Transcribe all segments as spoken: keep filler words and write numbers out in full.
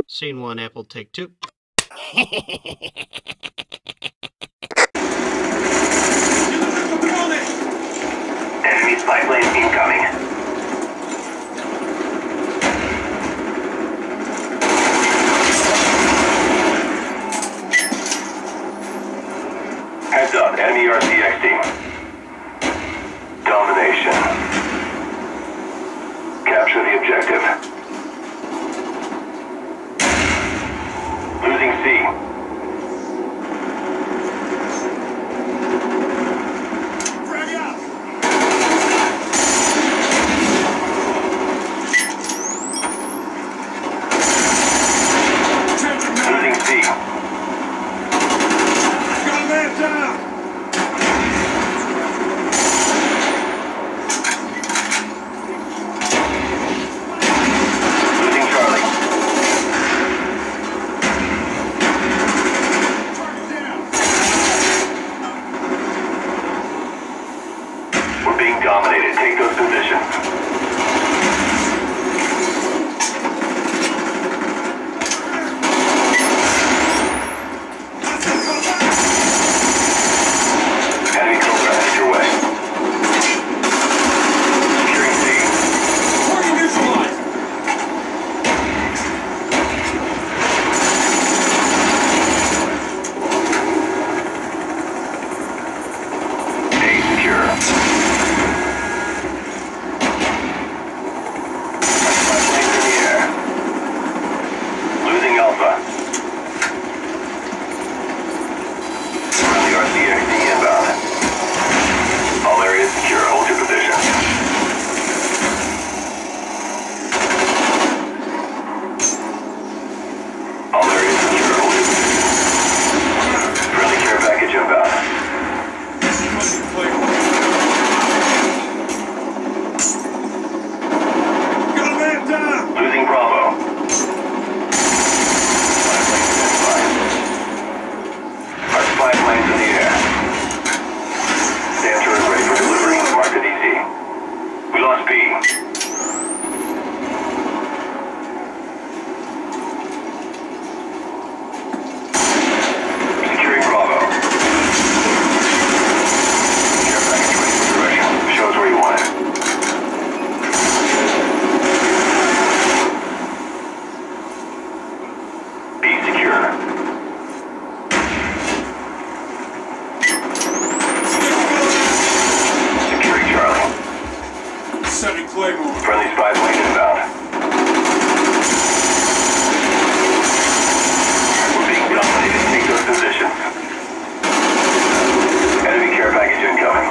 Scene one, Apple, take two. Enemy spy plane incoming. Heads up, enemy R C X team. Domination. Capture the objective. Losing C. Frag out! Losing C. Got a man down! Losing Charlie. Target down! We're being dominated. Take those positions. Enemy Cobra headed your way. Securing C. Target neutralized! A secure. Spy planes in the air. Losing Alpha. Friendly R C X D inbound. All areas secure. Hold your position. All areas secure. Hold your position. Friendly care package inbound. This is fucking clear. Got a man down! Losing Bravo. Spy planes standing by. Our spy planes in the air. Stancher is ready for delivery. Mark the D C. We lost B. Securing Bravo. Care package ready for direction. Shows where you want it. B secure. Securing Charlie. Sending Claymore. Friendly spy plane inbound. We're being dominated. Take those positions. Enemy care package incoming.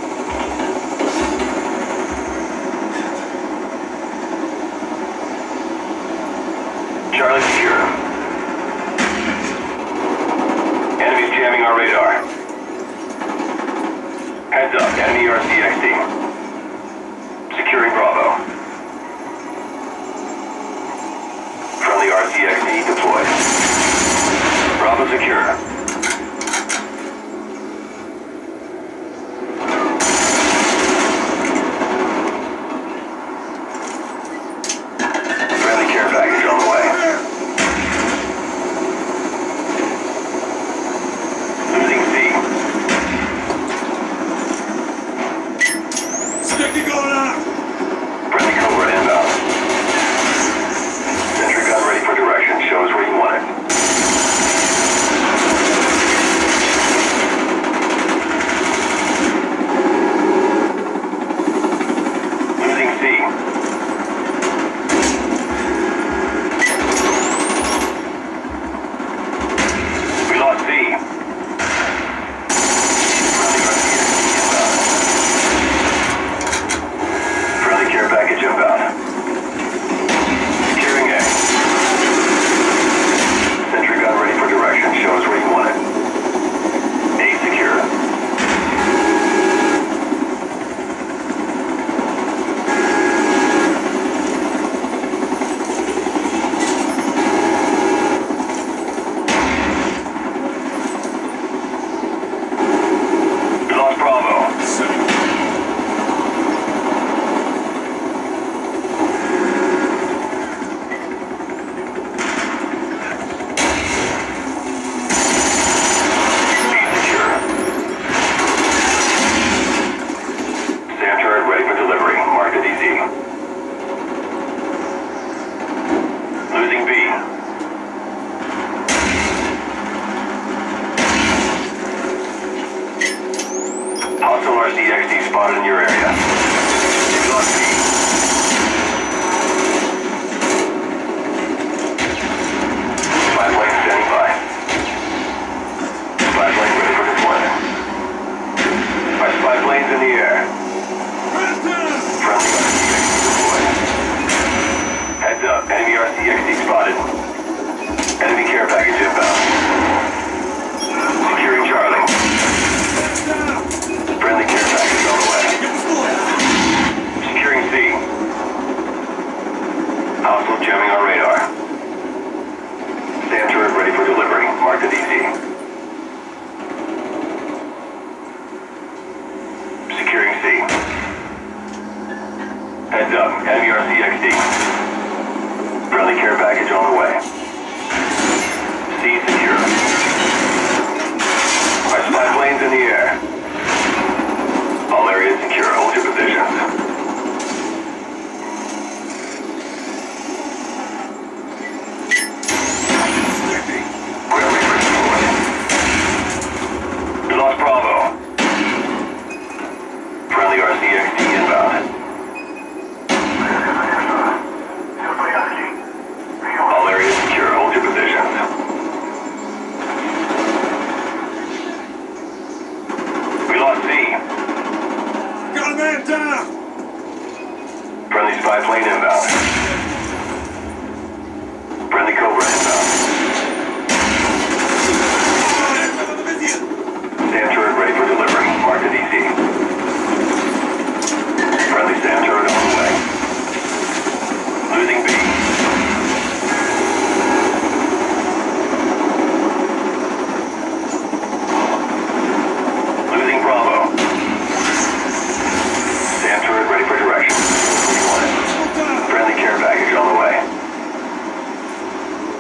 Charlie secure. Enemies jamming our radar. Heads up, enemy R C X team. Securing Bravo. Friendly R C X D deployed. Bravo secure. Friendly care package on the way. Losing C. Sticky going out! Friendly Cobra inbound. Sentry gun ready for direction. Shows where you want it.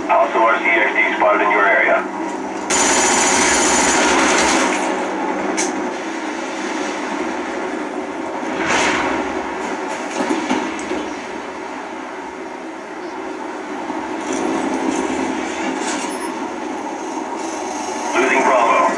Also, R C X D spotted in your area. Losing Bravo.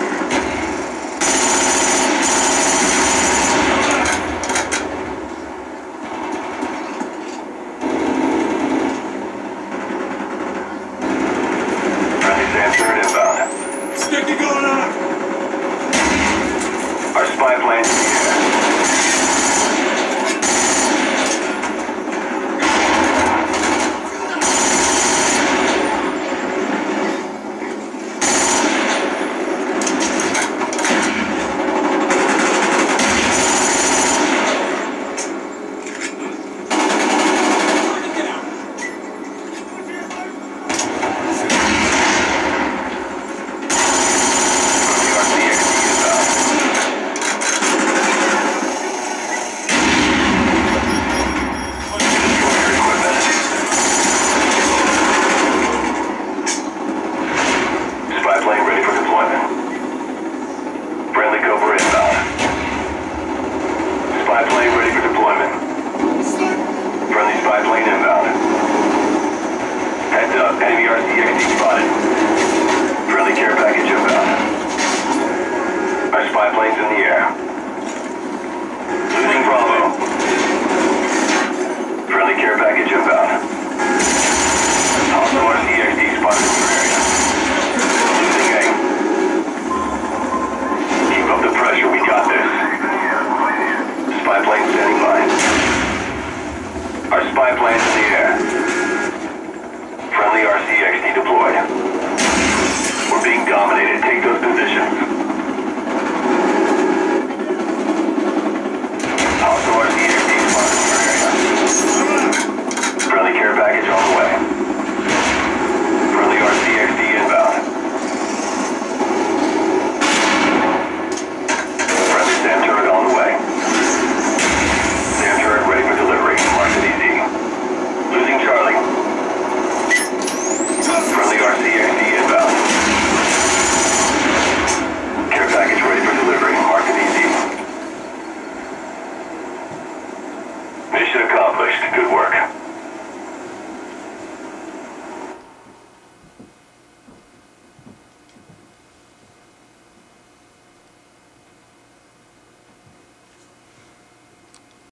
Friendly Sanford inbound. Sticky going on. Our spy plane